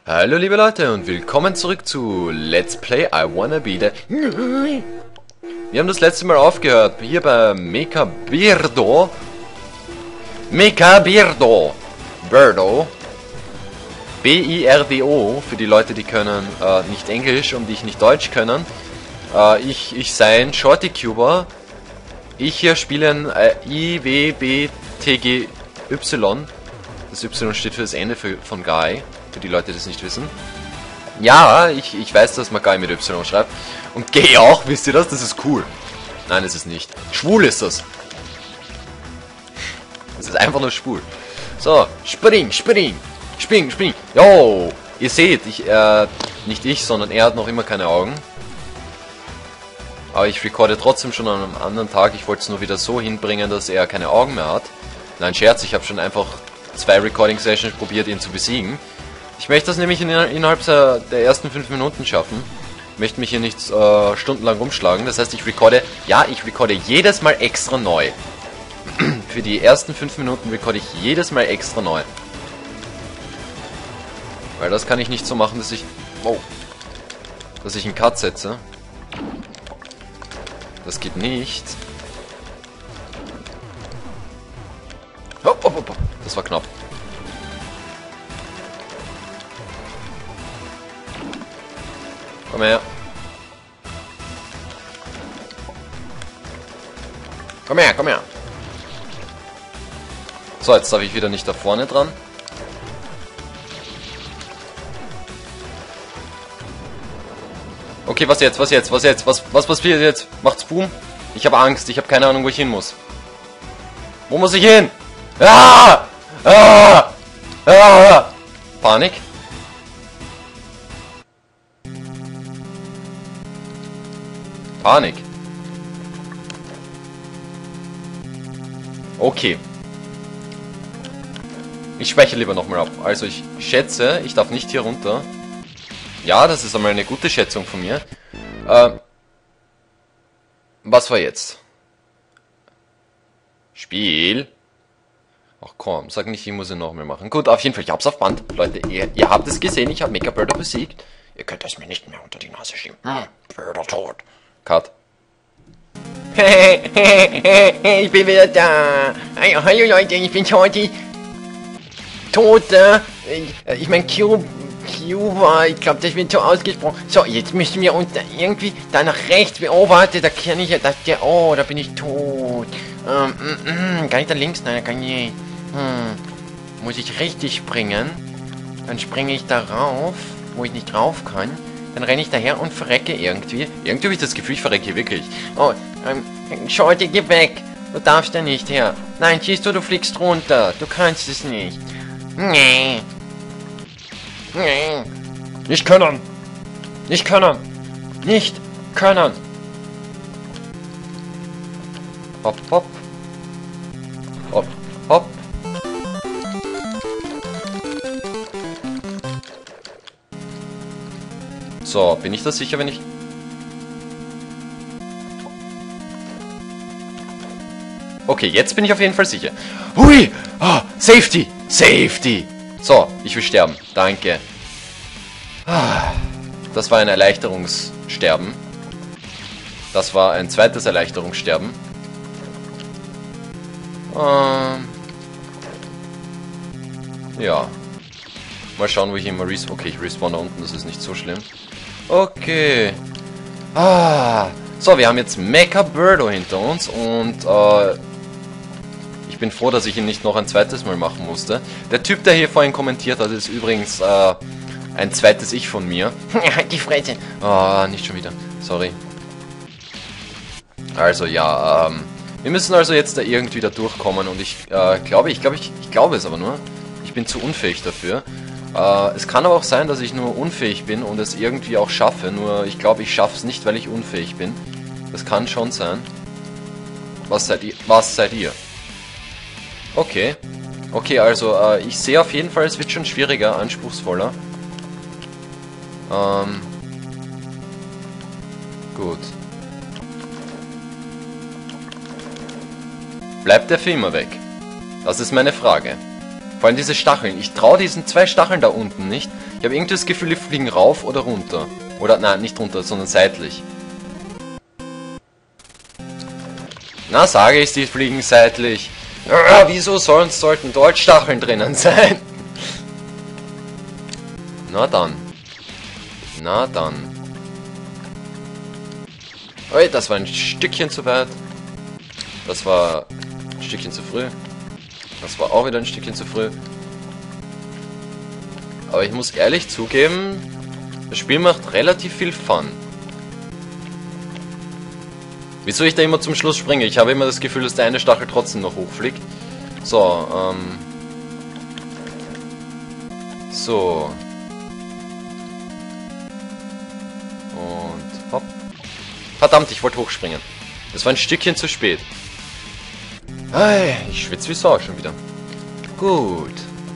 Hallo liebe Leute und willkommen zurück zu Let's Play I Wanna Be The... Wir haben das letzte Mal aufgehört, hier bei Mecha Birdo. Birdo. B-I-R-D-O, für die Leute, die können nicht Englisch und die nicht Deutsch können. Ich sei ein Shorty-Cuber. Ich hier spiele ein I-W-B-T-G-Y. Das Y steht für das Ende von Guy, für die Leute, die das nicht wissen. Ja, ich weiß, dass man Guy mit Y schreibt. Und Gay auch, wisst ihr das? Das ist cool. Nein, das ist nicht. Schwul ist das. Das ist einfach nur schwul. So, spring. Jo, ihr seht, nicht ich, sondern er hat noch immer keine Augen. Aber ich recorde trotzdem schon an einem anderen Tag. Ich wollte es nur wieder so hinbringen, dass er keine Augen mehr hat. Nein, Scherz, ich habe schon einfach 2 Recording-Sessions probiert, ihn zu besiegen. Ich möchte das nämlich innerhalb der ersten 5 Minuten schaffen. Ich möchte mich hier nicht stundenlang rumschlagen. Das heißt, ich recorde jedes Mal extra neu. Für die ersten 5 Minuten recorde ich jedes Mal extra neu. Weil das kann ich nicht so machen, dass ich... Oh. Dass ich einen Cut setze. Das geht nicht. Hopp. Das war knapp. Komm her. Komm her. So, jetzt darf ich wieder nicht da vorne dran. Okay, was jetzt? Was passiert jetzt? Macht's Boom? Ich habe Angst, ich habe keine Ahnung, wo ich hin muss. Wo muss ich hin? Ah! Panik? Okay. Ich speichere lieber nochmal ab. Also ich schätze, ich darf nicht hier runter. Ja, das ist einmal eine gute Schätzung von mir. Was war jetzt? Spiel. Ach komm, sag nicht, ich muss ihn nochmal machen. Gut, auf jeden Fall, ich hab's auf Band. Leute, ihr habt es gesehen, ich habe Mecha Birdo besiegt. Ihr könnt es mir nicht mehr unter die Nase schieben. Birdo tot. Cut. Ich bin wieder da. Hallo Leute, ich bin Shorty. Tot, ich mein Cuba, ich glaube, das wird so ausgesprochen. So, jetzt müssen wir uns da irgendwie da nach rechts. Oh, warte, da kann ich ja, oh, da bin ich tot. Kann ich da links? Nein, da kann ich nicht. Muss ich richtig springen? Dann springe ich da rauf, wo ich nicht rauf kann. Dann renne ich daher und verrecke irgendwie. Irgendwie habe ich das Gefühl, ich verrecke wirklich. Oh, Shorty, geh weg. Du darfst da nicht her. Nein, siehst du, du fliegst runter. Du kannst es nicht. Nee. Nicht können. Hopp. So, bin ich da sicher, wenn ich... Okay, jetzt bin ich auf jeden Fall sicher. Hui! Oh, Safety! So, ich will sterben. Danke. Das war ein Erleichterungssterben. Das war ein zweites Erleichterungssterben. Ja. Mal schauen, wo ich immer respawn. Okay, ich respawn da unten, das ist nicht so schlimm. Okay. So, wir haben jetzt Mecha Birdo hinter uns und ich bin froh, dass ich ihn nicht noch ein zweites Mal machen musste. Der Typ, der hier vorhin kommentiert hat, ist übrigens ein zweites Ich von mir. Halt die Fresse. Nicht schon wieder. Sorry. Also ja, wir müssen also jetzt da irgendwie da durchkommen und ich glaube es aber nur. Ich bin zu unfähig dafür. Es kann aber auch sein, dass ich nur unfähig bin und es irgendwie auch schaffe, nur ich glaube, ich schaffe es nicht, weil ich unfähig bin. Das kann schon sein. Was seid ihr? Okay. Okay, also ich sehe auf jeden Fall, es wird schon schwieriger, anspruchsvoller. Gut. Bleibt der für immer weg? Das ist meine Frage. Vor allem diese Stacheln. Ich traue diesen 2 Stacheln da unten nicht. Ich habe irgendwie das Gefühl, die fliegen rauf oder runter. Oder, nein, nicht runter, sondern seitlich. Na, sage ich, die fliegen seitlich. Wieso sollten dort Stacheln drinnen sein? Na dann. Na dann. Ui, das war ein Stückchen zu weit. Das war ein Stückchen zu früh. Das war auch wieder ein Stückchen zu früh. Aber ich muss ehrlich zugeben, das Spiel macht relativ viel Fun. Wieso ich da immer zum Schluss springe? Ich habe immer das Gefühl, dass der eine Stachel trotzdem noch hochfliegt. So, So. Und hopp. Verdammt, ich wollte hochspringen. Das war ein Stückchen zu spät. Ich schwitze wie Sau schon wieder. Gut.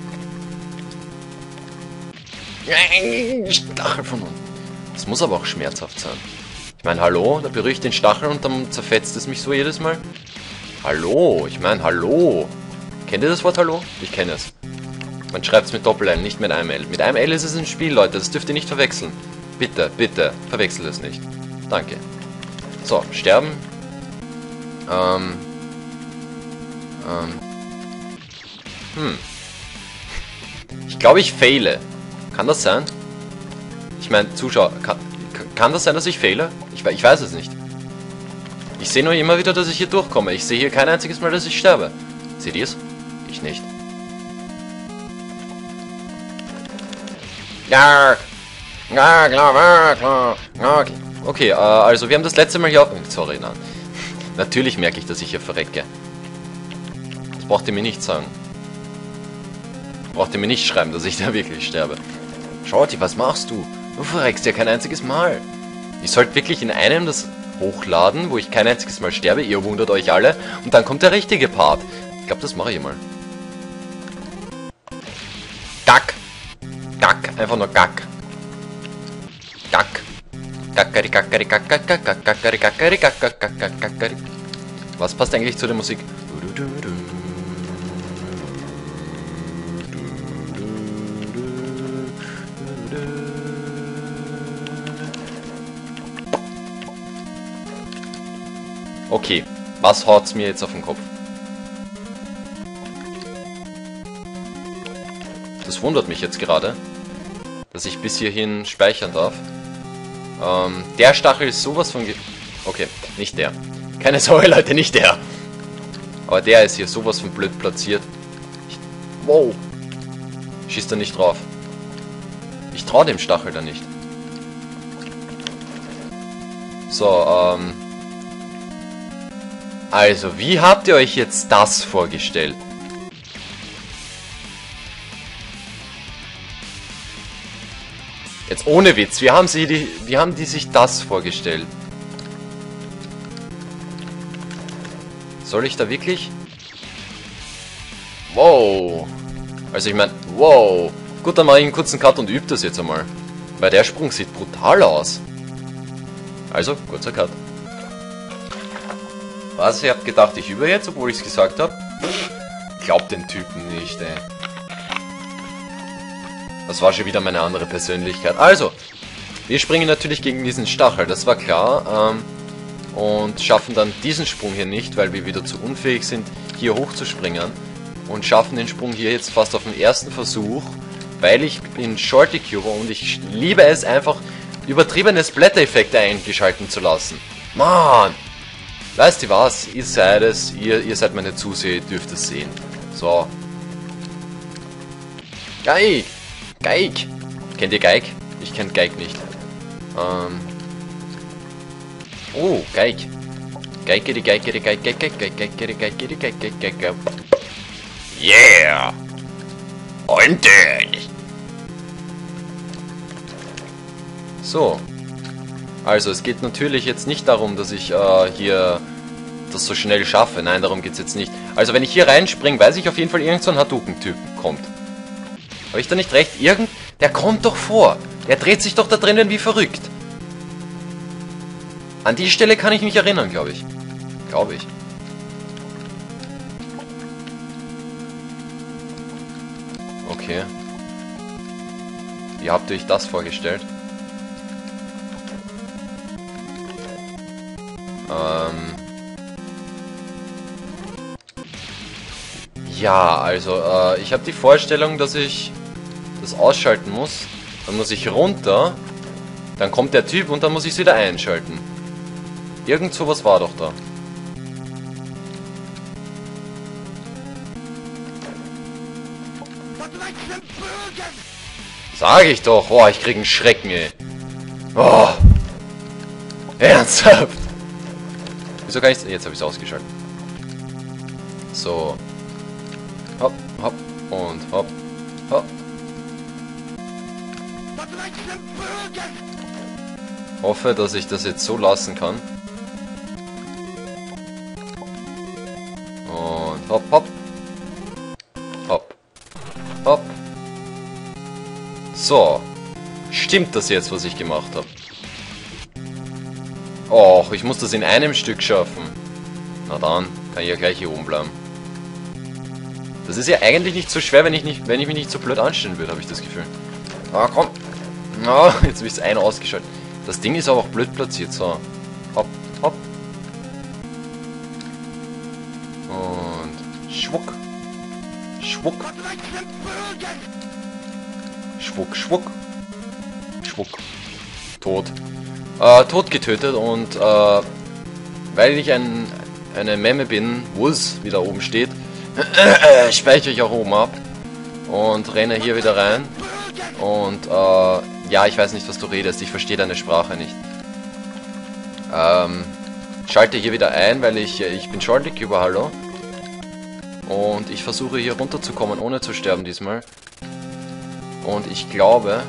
Stachel von unten. Das muss aber auch schmerzhaft sein. Ich meine, hallo? Da berühre ich den Stachel und dann zerfetzt es mich so jedes Mal. Hallo? Ich meine, hallo? Kennt ihr das Wort Hallo? Ich kenne es. Man schreibt es mit Doppel-L, nicht mit einem L. Mit einem L ist es ein Spiel, Leute. Das dürft ihr nicht verwechseln. Bitte, bitte, verwechselt es nicht. Danke. So, sterben. Ich glaube, ich faile. Kann das sein? Ich meine, Zuschauer, kann das sein, dass ich faile? Ich weiß es nicht. Ich sehe nur immer wieder, dass ich hier durchkomme. Ich sehe hier kein einziges Mal, dass ich sterbe. Seht ihr es? Ich nicht. Ja, ja, klar, klar. Okay. Okay, also wir haben das letzte Mal hier auf... Sorry, nein. Natürlich merke ich, dass ich hier verrecke. Das braucht ihr mir nicht sagen. Braucht ihr mir nicht schreiben, dass ich da wirklich sterbe. Shorty, was machst du? Du verreckst ja kein einziges Mal. Ich sollte wirklich in einem das hochladen, wo ich kein einziges Mal sterbe. Ihr wundert euch alle. Und dann kommt der richtige Part. Ich glaube, das mache ich mal. Gack. Gack. Einfach nur Gack. Gack. Gackari, gackari, gackari, gackari, gackari, gackari, gackari. Was passt eigentlich zu der Musik? Okay, was haut's mir jetzt auf den Kopf? Das wundert mich jetzt gerade, dass ich bis hierhin speichern darf. Der Stachel ist sowas von... Okay, nicht der. Keine Sorge, Leute, nicht der. Aber der ist hier sowas von blöd platziert. Wow. Schießt er nicht drauf. Ich traue dem Stachel da nicht. So, also, wie habt ihr euch jetzt das vorgestellt? Jetzt ohne Witz, wie haben die sich das vorgestellt? Soll ich da wirklich? Wow. Also ich meine, wow. Gut, dann mache ich einen kurzen Cut und übe das jetzt einmal. Weil der Sprung sieht brutal aus. Also, kurzer Cut. Was, ihr habt gedacht, ich übe jetzt, obwohl ich es gesagt habe? Glaubt den Typen nicht, ey. Das war schon wieder meine andere Persönlichkeit. Also, wir springen natürlich gegen diesen Stachel, das war klar. Und schaffen dann diesen Sprung hier nicht, weil wir wieder zu unfähig sind, hier hochzuspringen. Und schaffen den Sprung hier jetzt fast auf den ersten Versuch, weil ich bin Shorty Cuber und ich liebe es einfach, übertriebene Splatter-Effekte eingeschalten zu lassen. Mann! Weißt ihr was? Ihr seid es, ihr seid meine Zuseher, ihr dürft es sehen. So. Geig! Geig! Kennt ihr Geig? Ich kenn Geig nicht. Oh, Geig. Geig, Geig, Geig, Geig, Geig, Geig, Geig, Geig, Geig, Geig, Geig, Geig, Geig, Geig, Geig, Geig. Yeah! Und so. Also, es geht natürlich jetzt nicht darum, dass ich hier das so schnell schaffe. Nein, darum geht es jetzt nicht. Also, wenn ich hier reinspringe, weiß ich auf jeden Fall, irgend so ein Hadouken-Typ kommt. Habe ich da nicht recht? Der kommt doch vor. Der dreht sich doch da drinnen wie verrückt. An die Stelle kann ich mich erinnern, glaube ich. Glaube ich. Wie habt ihr euch das vorgestellt? Ja, also, ich habe die Vorstellung, dass ich das ausschalten muss. Dann muss ich runter. Dann kommt der Typ und dann muss ich es wieder einschalten. Irgend sowas war doch da. Sag ich doch. Oh, ich krieg einen Schrecken, ey. Oh. Ernsthaft. Wieso kann ich... Jetzt habe ich es ausgeschaltet. So. Hopp, hopp und hopp, hopp. Hoffe, dass ich das jetzt so lassen kann. Und hopp, hopp. Hopp. Hopp. So. Stimmt das jetzt, was ich gemacht habe? Och, ich muss das in einem Stück schaffen. Na dann, kann ich ja gleich hier oben bleiben. Das ist ja eigentlich nicht so schwer, wenn ich mich nicht so blöd anstellen würde, habe ich das Gefühl. Ah, komm. Ah, jetzt habe ich es ein ausgeschaltet. Das Ding ist aber auch blöd platziert. So. Hopp, hopp. Und schwuck. Schwuck. Schwuck, schwuck. Schwuck. Tot. Tot getötet und weil ich eine Memme bin, wo es wieder oben steht, speichere ich auch oben ab und renne hier wieder rein. Und ja, ich weiß nicht, was du redest, ich verstehe deine Sprache nicht. Schalte hier wieder ein, weil ich bin Shorty Cuber, hallo. Und ich versuche hier runterzukommen, ohne zu sterben diesmal. Und ich glaube,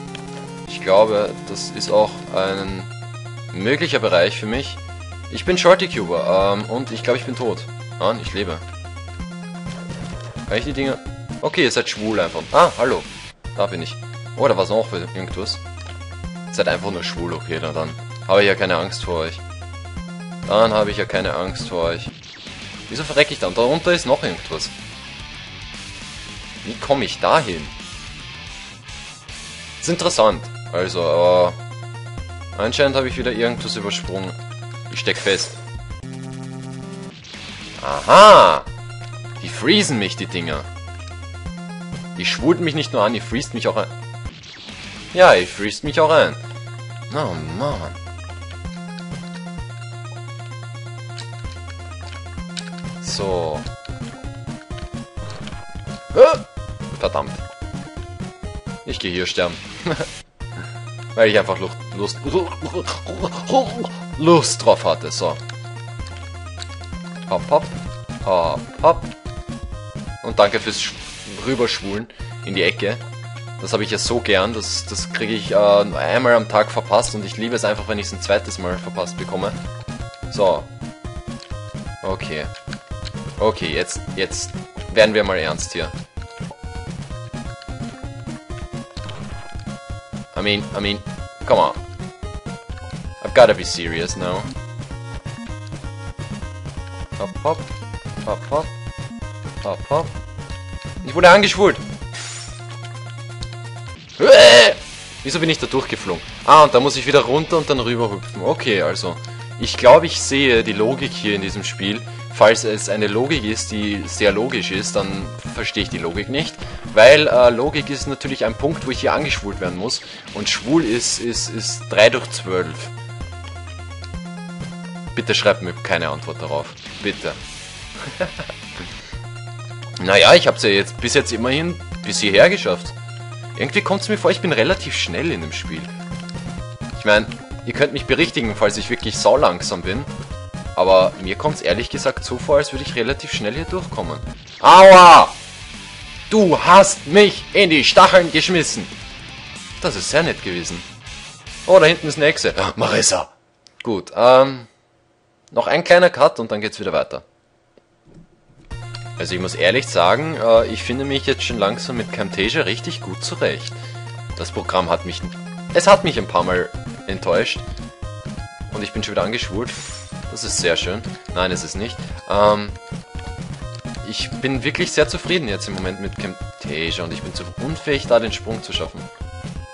das ist auch ein möglicher Bereich für mich. Ich bin Shorty Cuber und ich glaube, ich bin tot. Nein, ich lebe. Kann ich die Dinge... Okay, ihr seid schwul einfach. Ah, hallo. Da bin ich. Oh, da war es noch für irgendwas. Ihr seid einfach nur schwul, okay, na dann habe ich ja keine Angst vor euch. Dann habe ich ja keine Angst vor euch. Wieso verrecke ich da? Und darunter ist noch irgendwas. Wie komme ich da hin? Ist interessant. Also, anscheinend habe ich wieder irgendwas übersprungen. Ich steck fest. Aha! Die freezen mich, die Dinger. Die schwulten mich nicht nur an, die freest mich auch ein. Ja, die freest mich auch ein. Oh Mann. So. Verdammt. Ich gehe hier sterben. Weil ich einfach Lust drauf hatte. So. Hopp, hopp. Hopp, hopp. Und danke fürs Rüberschwulen in die Ecke. Das habe ich ja so gern. Das kriege ich nur einmal am Tag verpasst. Und ich liebe es einfach, wenn ich es ein zweites Mal verpasst bekomme. So. Okay. Okay, jetzt werden wir mal ernst hier. I mean, come on. I've gotta be serious now. Hopp, hopp. Hopp, hopp. Hopp, hopp. Ich wurde angeschwult. Wieso bin ich da durchgeflogen? Ah, und da muss ich wieder runter und dann rüber hüpfen. Okay, also. Ich glaube, ich sehe die Logik hier in diesem Spiel. Falls es eine Logik ist, die sehr logisch ist, dann verstehe ich die Logik nicht. Weil Logik ist natürlich ein Punkt, wo ich hier angeschwult werden muss. Und schwul ist 3 durch 12. Bitte schreibt mir keine Antwort darauf. Bitte. Naja, ich habe es ja jetzt bis jetzt immerhin bis hierher geschafft. Irgendwie kommt es mir vor, ich bin relativ schnell in dem Spiel. Ich meine, ihr könnt mich berichtigen, falls ich wirklich saulangsam bin. Aber mir kommt es ehrlich gesagt so vor, als würde ich relativ schnell hier durchkommen. Aua! Du hast mich in die Stacheln geschmissen. Das ist sehr nett gewesen. Oh, da hinten ist eine Echse. Marissa! Gut, noch ein kleiner Cut und dann geht's wieder weiter. Also ich muss ehrlich sagen, ich finde mich jetzt schon langsam mit Camtasia richtig gut zurecht. Das Programm hat mich... Es hat mich ein paar Mal enttäuscht. Und ich bin schon wieder angeschwult. Das ist sehr schön. Nein, es ist nicht. Ich bin wirklich sehr zufrieden jetzt im Moment mit Camtasia und ich bin zu unfähig, da den Sprung zu schaffen.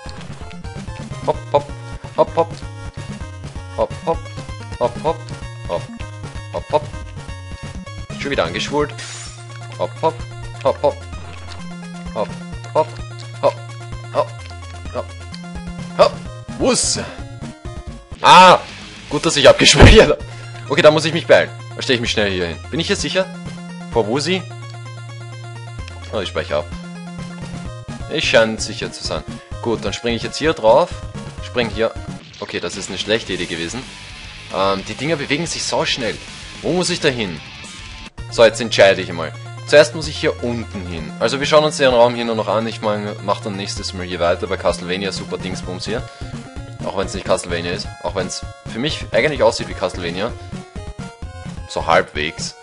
Hopp, hopp, hopp, hopp. Hopp, hopp, hopp, hopp, hopp, hopp, hopp. Schon wieder angeschwult. Hopp, hopp, hopp, hopp. Hopp, hopp, hopp, hopp, hopp, hopp. Wuss. Ah, gut, dass ich abgespeichert habe. Okay, da muss ich mich beeilen. Da stelle ich mich schnell hier hin. Bin ich hier sicher? Vor Wusi? Oh, ich speichere ab. Ich scheine sicher zu sein. Gut, dann springe ich jetzt hier drauf. Spring hier. Okay, das ist eine schlechte Idee gewesen. Die Dinger bewegen sich so schnell. Wo muss ich da hin? So, jetzt entscheide ich mal. Zuerst muss ich hier unten hin. Also wir schauen uns den Raum hier nur noch an. Ich mache dann nächstes Mal hier weiter bei Castlevania Super Dingsbums hier. Auch wenn es nicht Castlevania ist. Auch wenn es für mich eigentlich aussieht wie Castlevania. So halbwegs.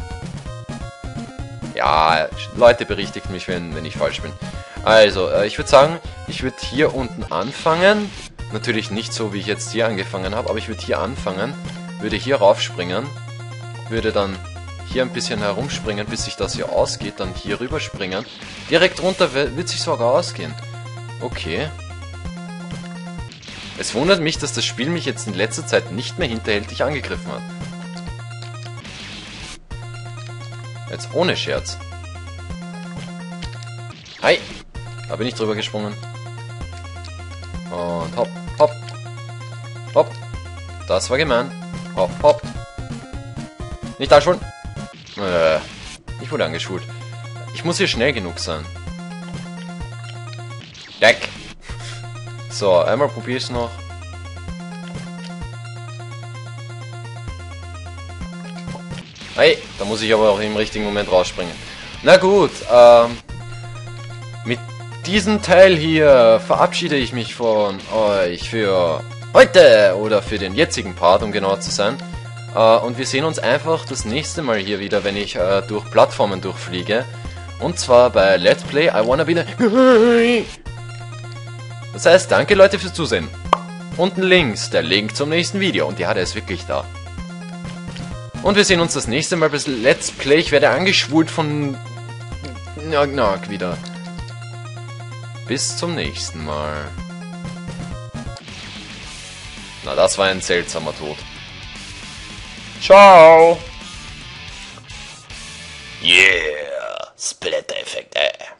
Ja, Leute berichtigt mich, wenn ich falsch bin. Also, ich würde sagen, ich würde hier unten anfangen. Natürlich nicht so, wie ich jetzt hier angefangen habe, aber ich würde hier anfangen, würde hier raufspringen, würde dann hier ein bisschen herumspringen, bis sich das hier ausgeht, dann hier rüberspringen. Direkt runter wird sich sogar ausgehen. Okay. Es wundert mich, dass das Spiel mich jetzt in letzter Zeit nicht mehr hinterhältig angegriffen hat. Jetzt ohne Scherz. Hi! Da bin ich drüber gesprungen. Und hopp, hopp, hopp. Das war gemein. Hopp, hopp. Nicht anschwulen. Ich wurde angeschult. Ich muss hier schnell genug sein. Weg! So, einmal probiere ich es noch. Hey, da muss ich aber auch im richtigen Moment rausspringen. Na gut, mit diesem Teil hier verabschiede ich mich von euch für heute oder für den jetzigen Part, um genauer zu sein. Und wir sehen uns einfach das nächste Mal hier wieder, wenn ich durch Plattformen durchfliege. Und zwar bei Let's Play I Wanna Be the... Das heißt, danke Leute fürs Zusehen. Unten links der Link zum nächsten Video. Und ja, der ist wirklich da. Und wir sehen uns das nächste Mal bei Let's Play. Ich werde angeschwult von... Knock wieder. Bis zum nächsten Mal. Na, das war ein seltsamer Tod. Ciao! Yeah! Splatter-Effekte.